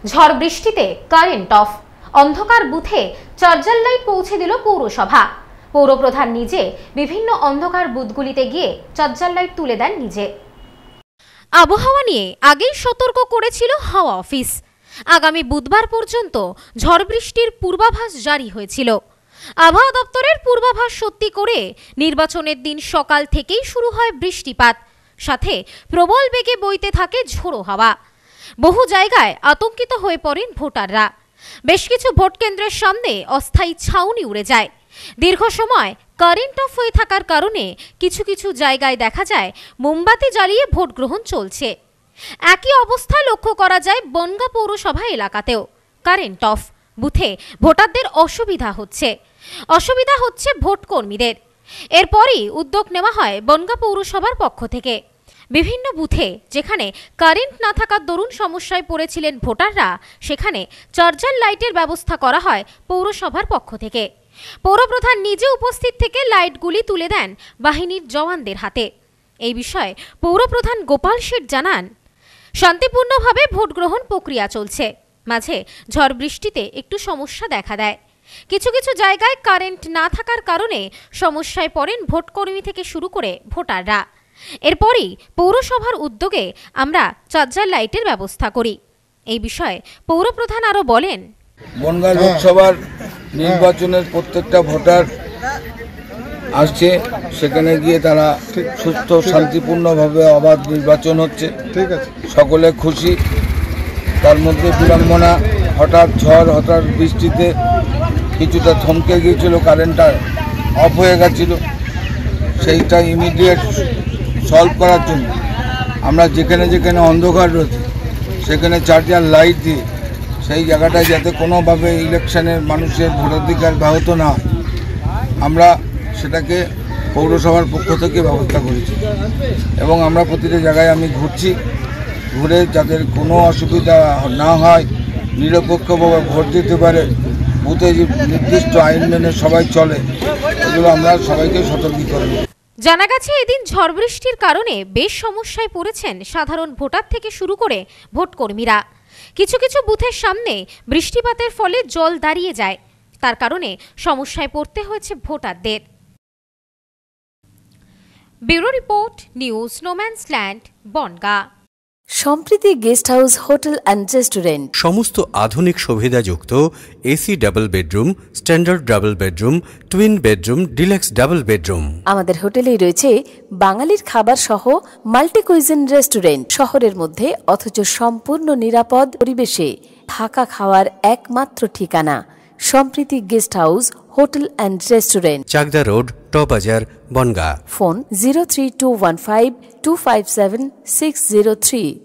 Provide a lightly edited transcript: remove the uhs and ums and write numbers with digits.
ঝড় বৃষ্টিতে current of, অন্ধকার বুথে চার্জার লাইট পৌঁছে দিল পৌরসভা। পৌরপ্রধান নিজে বিভিন্ন অন্ধকার বুথগুলিতে গিয়ে চার্জার লাইট তুলে দেন নিজে। আবহাওয়া নিয়ে আগেই সতর্ক করেছিল হাওয়া অফিস। আগামী বুধবার পর্যন্ত ঝড় বৃষ্টির পূর্বাভাস জারি হয়েছিল। আবহাওয়া দপ্তরের পূর্বাভাস সত্যি করে নির্বাচনের দিন সকাল থেকেই শুরু হয় বৃষ্টিপাত, সাথে প্রবল বেগে বইতে থাকে ঝোড়ো হাওয়া। বহু জায়গায় আতঙ্কিত হয়ে পড়েন ভোটাররা। বেশ কিছু ভোট কেন্দ্রের সামনে অস্থায়ী ছাউনি উড়ে যায়। দীর্ঘ সময় কারেন্ট অফ হয়ে থাকার কারণে কিছু কিছু জায়গায় দেখা যায় মোমবাতি জ্বালিয়ে ভোট গ্রহণ চলছে। একই অবস্থা লক্ষ্য করা যায় বনগাঁ পৌরসভা এলাকাতেও। কারেন্ট অফ, বুথে ভোটারদের অসুবিধা হচ্ছে ভোট কর্মীদের। এরপরই উদ্যোগ নেওয়া হয় বনগাঁ পৌরসভার পক্ষ থেকে। বিভিন্ন বুথে যেখানে কারেন্ট না থাকার দরুন সমস্যায় পড়েছিলেন ভোটাররা, সেখানে চার্জার লাইটের ব্যবস্থা করা হয় পৌরসভার পক্ষ থেকে। পৌরপ্রধান নিজে উপস্থিত থেকে লাইটগুলি তুলে দেন বাহিনীর জওয়ানদের হাতে। এই বিষয়ে পৌরপ্রধান গোপাল শেঠ জানান, শান্তিপূর্ণভাবে ভোট গ্রহণ প্রক্রিয়া চলছে। মাঝে ঝড় বৃষ্টিতে একটু সমস্যা দেখা দেয়। কিছু কিছু জায়গায় কারেন্ট না থাকার কারণে সমস্যায় পড়েন ভোটকর্মী থেকে শুরু করে ভোটাররা। এরপরই পৌরসভার উদ্যোগে আমরা চার্জার লাইটের ব্যবস্থা করি। এই বিষয়ে পৌরপ্রধান আরো বলেন, বনগাঁ লোকসভার নির্বাচনের প্রত্যেকটা ভোটার আসছে, সেখানে গিয়ে তারা সুস্থ শান্তিপূর্ণভাবে অবাধ নির্বাচন হচ্ছে। সকলে খুশি। তার মধ্যে বিড়ম্বনা, হঠাৎ ঝড়, হঠাৎ বৃষ্টিতে কিছুটা থমকে গিয়েছিল, কারেন্টটা অফ হয়ে গেছিল। সেইটা ইমিডিয়েট সলভ করার জন্য আমরা যেখানে যেখানে অন্ধকার রয়েছে সেখানে চার্জার লাইট দিয়ে সেই জায়গাটায় যাতে কোনোভাবে ইলেকশনের মানুষের ভোটাধিকার ব্যাহত না হয়, আমরা সেটাকে পৌরসভার পক্ষ থেকে ব্যবস্থা করেছি। এবং আমরা প্রতিটা জায়গায় আমি ঘুরে যাদের কোনো অসুবিধা না হয়, নিরপেক্ষভাবে ভোট দিতে পারে, বুথে যে নির্দিষ্ট আইন মেনে সবাই চলে, এগুলো আমরা সবাইকে সতর্ক করব। জানা গেছে, এদিন ঝড় বৃষ্টির কারণে বেশ সমস্যায় পড়েছেন সাধারণ ভোটার থেকে শুরু করে ভোটকর্মীরা। কিছু কিছু বুথের সামনে বৃষ্টিপাতের ফলে জল দাঁড়িয়ে যায়, তার কারণে সমস্যায় পড়তে হয়েছে ভোটারদের। Bureau report, news no man's land, Bongaon. Sampriti guest house, hotel and restaurant. সমস্ত আধুনিক সুবিধাযুক্ত AC double bedroom, standard double bedroom, twin bedroom, deluxe double bedroom. আমাদের হোটেলেই রয়েছে বাঙালির খাবার সহ মাল্টি কুইজিন রেস্টুরেন্ট। শহরের মধ্যে অথচ সম্পূর্ণ নিরাপদ পরিবেশে থাকা খাওয়ার একমাত্র ঠিকানা Sampriti guest house, hotel and restaurant, Chakdah road, টবাজার, বনগাঁ। ফোন 03215257603।